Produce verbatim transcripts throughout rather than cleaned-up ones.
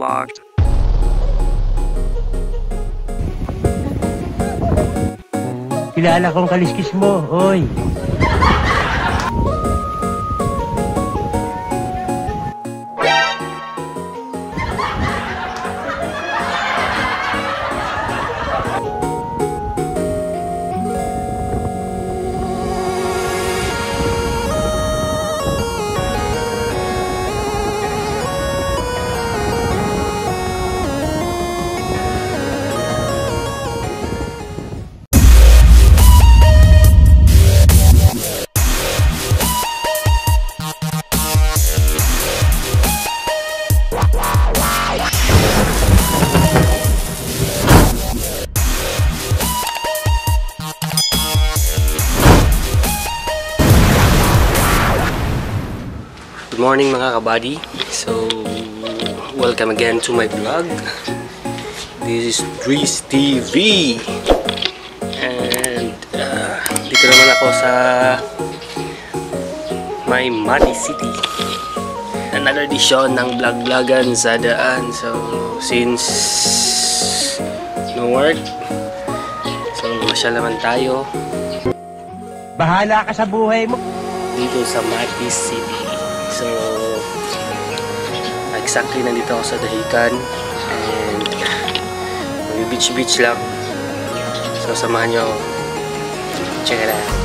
locked. Kilala kong kaliskis mo, oy. Good morning mga kabady. So, welcome again to my vlog. This is Dries T V. And uh, dito naman ako sa May Mati City. Another edition ng vlog-vlogan sa daan. So, since no work, so masyal naman tayo. Bahala ka sa buhay mo. Dito sa Mati City. So, exactly nandito ako sa Dahican and may beach-beach lang. So, samahan nyo ako. Check it out.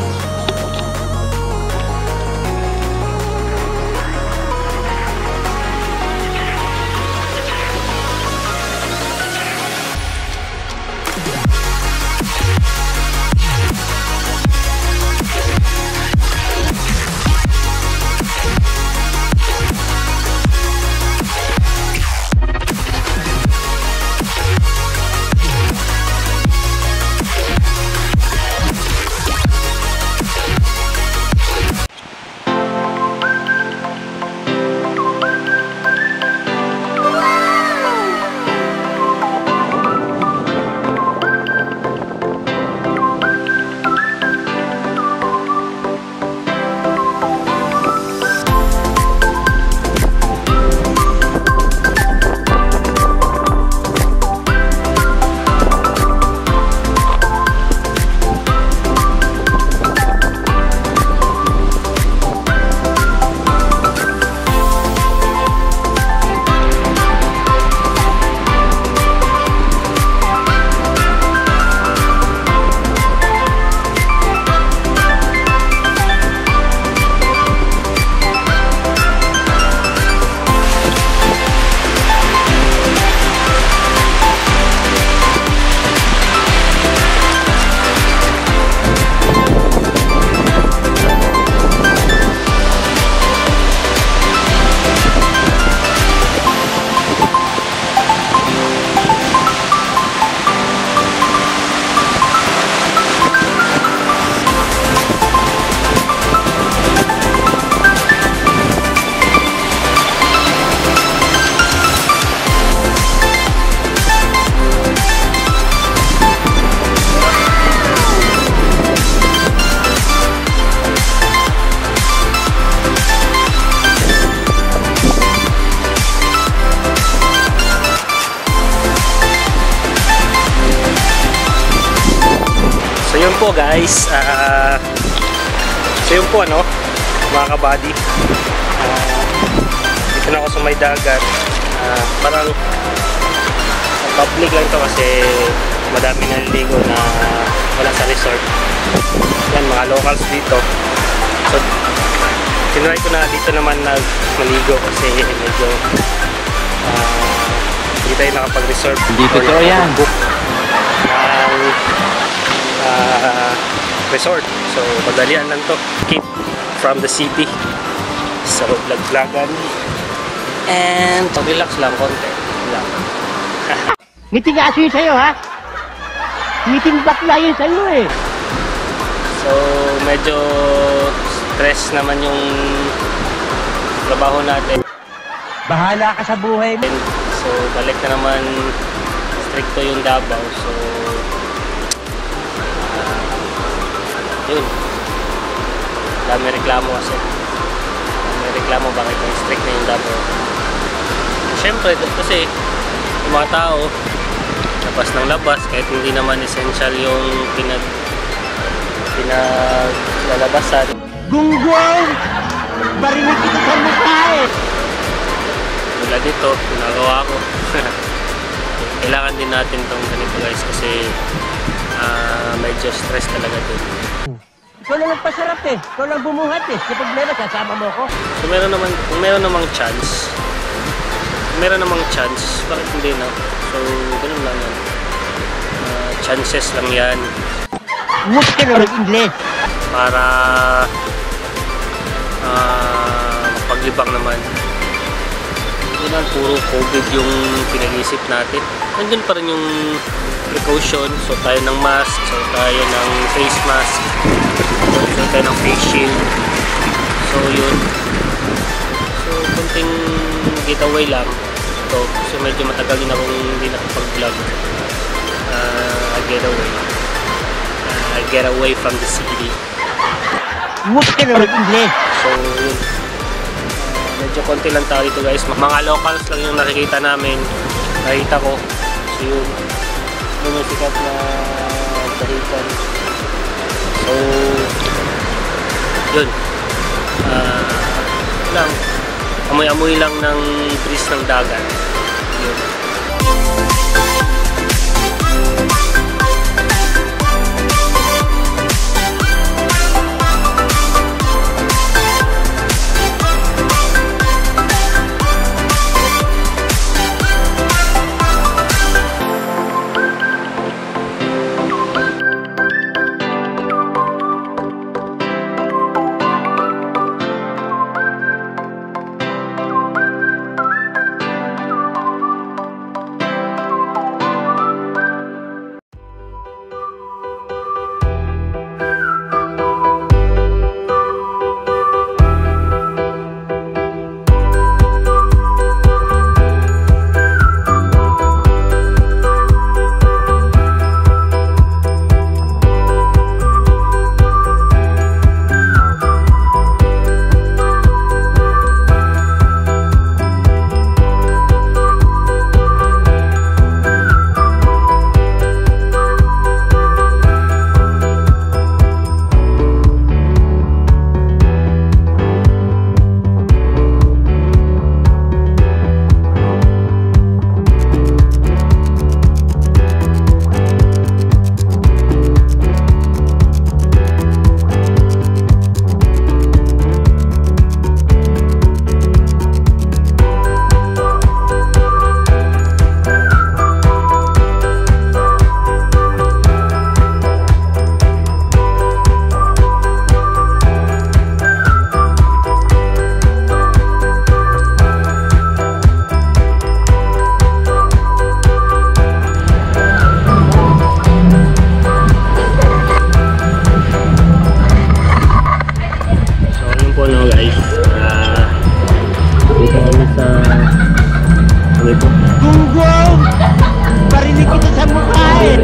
Yun po guys, uh, so yun po ano mga kabady, uh, dito na ako sa may dagat. Uh, parang public lang to kasi madami naliligo na wala sa resort. Yan, mga locals dito. So tinry ko na dito naman nagmaligo kasi medyo uh, hindi tayo nakapag-resort. Hindi totoo yan. Book ng Uh, resort. So, madalian lang to. Keep from the city. So, vlog-vlogan. And, relax lang konti. Lang. Ngiting aso yun sa'yo, ha? Ngiting bakla yun sa'yo, eh. So, medyo stress naman yung trabaho natin. Bahala ka sa buhay mo. So, balik na naman stricto yung Davao. So, yun, dami reklamo kasi dami reklamo bakit may strict na yung Davao. Siyempre, kasi yung mga tao, labas ng labas, kahit hindi naman essential yung pinag pinaglalabasan. Gunggong! Barinig kita sa mukha eh! Mula dito, ginagawa ko. Kailangan din natin tong ganito guys kasi uh, medyo stress talaga din. Ikaw lang nagpasarap eh. Ikaw lang bumuhat eh. Sa problema, sasama mo ko. So meron naman, kung meron namang chance, kung meron namang chance, bakit hindi no? So, ganun lang yan. Uh, chances lang yan. Huwag ka na mag-Ingles. Para uh, paglibang naman. Hindi naman puro COVID yung pinag-iisip natin. Nandun pa rin yung precaution. So tayo ng mask, so tayo ng face mask, so tayo ng face shield. So yun. So kunting getaway lang ito. So medyo matagal din akong hindi nakapag-vlog. Uh, getaway. Uh, get away from the city. Huwag ka na mag-Ingles. So yun. Uh, medyo konti lang tao dito guys. Mga locals lang yung nakikita namin. Nakita ko. So yun. Yun yung sikat na dahikan. So yun. Uh, lang. Amoy-amoy lang ng breeze ng dagat. Yun. Gunggong! Barinig kita sa mukha eh!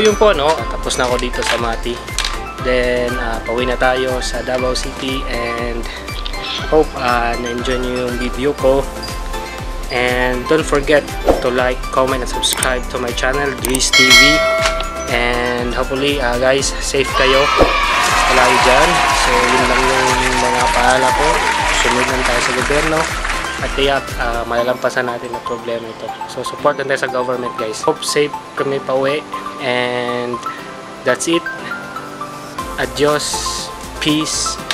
yun po, no? Tapos na ako dito sa Mati. Then, uh, pauwi na tayo sa Davao City and hope uh, na-enjoy nyo yung video ko. And don't forget to like, comment, and subscribe to my channel, Dries T V. And hopefully, uh, guys, safe kayo palagi dyan. So, yun lang yung mga paala ko. Sunod lang tayo sa gobyerno. At tiyak, uh, malalampasan natin ang problema ito. So, support lang tayo sa government, guys. Hope safe kami pa uwi. And that's it. Adios. Peace.